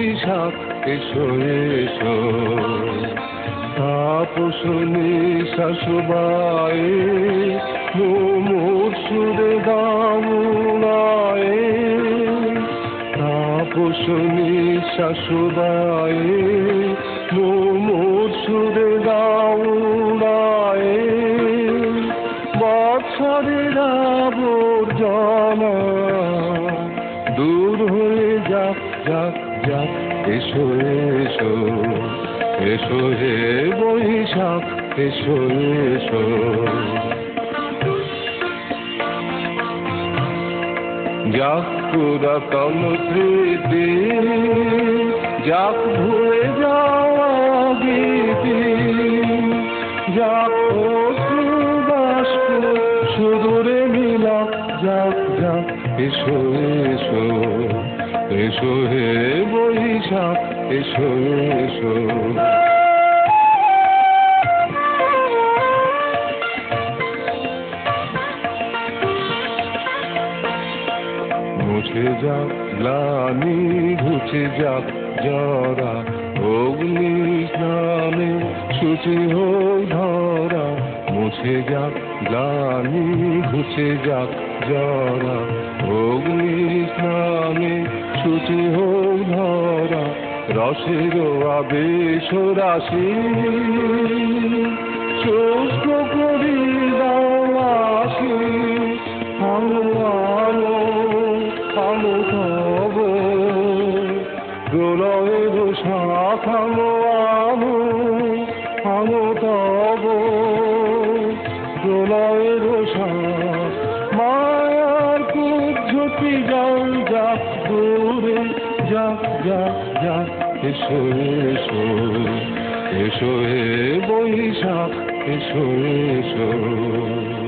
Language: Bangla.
বৈশাখ এসো এসো তাপস নিঃশ্বাসবায়ে মুমুর সুরে গাউড়ায়ে তাপস নিঃশ্বাসবায়ে মুমুর সুরে গাউড়ায়ে বৎসরের আবর্জনা দূর হয়ে যাক যাক যাক এসো এসো এসো হে বৈশাখ এসো এসো যাক পুরাতন স্মৃতি যাক ভুলে যাওয়া গীতি যাক বাষ্প সুদূরে মিলাপ যাক যাক এসো এসো এসো হে বৈশাখ এসো এসো মুছে যাক গ্লানি ঘুচে যাক জরা অগ্নি স্নানে শুচি হোক ধরা মুছে যাক গ্লানি ঘুচে যাক জরা অগ্নি স্নানে শুচি হোক ধরা রসের আবেশ রাশি শুষ্ক করি দাসি আলো আলো আলো তব প্রলয়ের শাখ আলো আলো আলো তব প্রলয়ের শাখ মায়ার কুজ্ঝটি জল যাক দূরে যাক যাক যাক এসো এসো এসো হে বৈশাখ এসো এসো